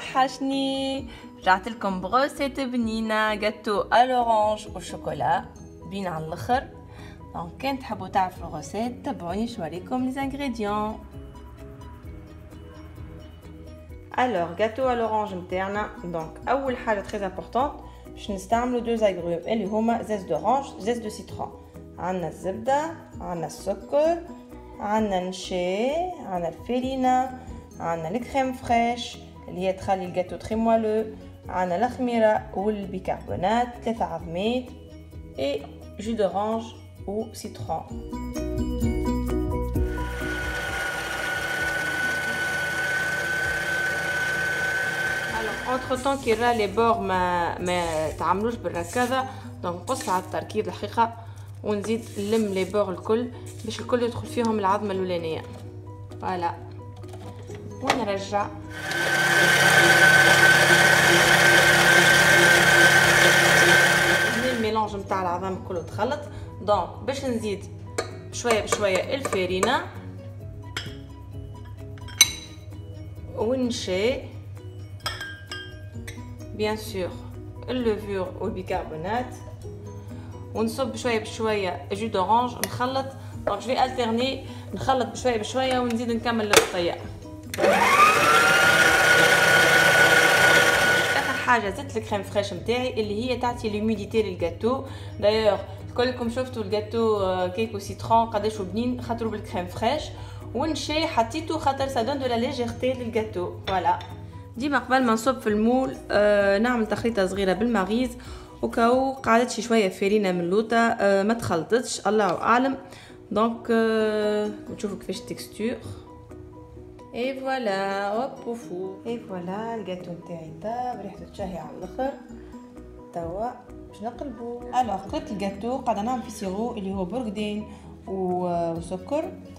وحشني. رجعت لكم بغوسيت بنينه جاتو الورانج والشوكولا بين على الاخر. دونك كان تحبوا تعرفوا الغوسيت تابعوني شوريكم لي زانغريديون. الوغ جاتو الورانج نتاعنا، دونك اول حاجه تري امبورطونت باش نستعملوا دو زاغروم اللي هما زيت دورانج زيت دو سيترون. عندنا الزبده، عندنا السكر، عندنا النشا، عندنا الفرينه، عندنا الكريم فريش اللي هي تخلي الجاتو تري موالو، عندنا الخميره والبيكربونات، 3 عظمات اي جو دورانج و سيترون. entre temps كي راه لي بور ما تعملوش بالركاده، دونك نقص على التركيب الحقيقه ونزيد نلم لي بور الكل باش الكل يدخل فيهم العظمه الاولانيه. فوالا ونرجع الميلانج نتاع العظام كله تخلط. دونك باش نزيد بشويه بشويه الفرينه والنشا بيان سور اللوفور والبيكربونات، ونصب بشويه بشويه جو دورانج نخلط. دونك جو في التيرني نخلط بشويه بشويه ونزيد نكمل الخطيه. اخر حاجه زدت الكريم فريش نتاعي اللي هي تعطي لوميديتي للجاتو. دايوغ كلكم شفتوا الجاتو كيك وسيترون قداش بنين خاطروا بالكريم فريش، والنشا حطيته خاطر سا دون دو لا ليجيرتي للجاتو. فوالا ديما قبل ما نصب في المول نعمل تخليطه صغيره بالمغيز وكاو قعدت شويه فرينه من لوطه ما تخلطتش الله اعلم. دونك نشوفوا كيفاش التكستور. اي فوالا هوب وفو. اي فوالا الجاتو نتاعي طاب ريحته تشهي على الاخر. توا باش نقلبو. الوغ قلبت الجاتو قاعده نعمل في سيرو اللي هو برقدين وسكر